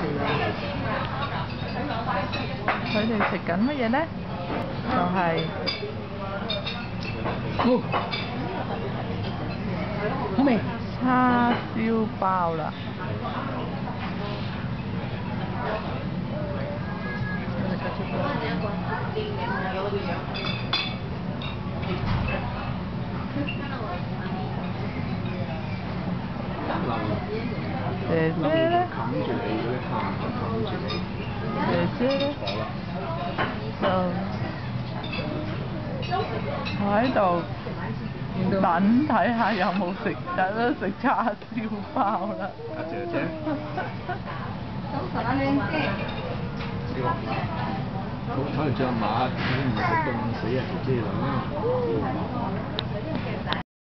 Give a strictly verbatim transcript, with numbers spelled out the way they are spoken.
佢哋食緊乜嘢咧？就係、 哦，好味。 叉燒包啦。姐姐咧？ 冚住你嗰啲喊冚住你。 姐姐咧？就喺度等睇下有冇食，有得食叉燒包啦。 阿姐姐。 早晨啊，靚姐。 呢個好睇嚟隻馬，唔係凍死啊！姐姐啦。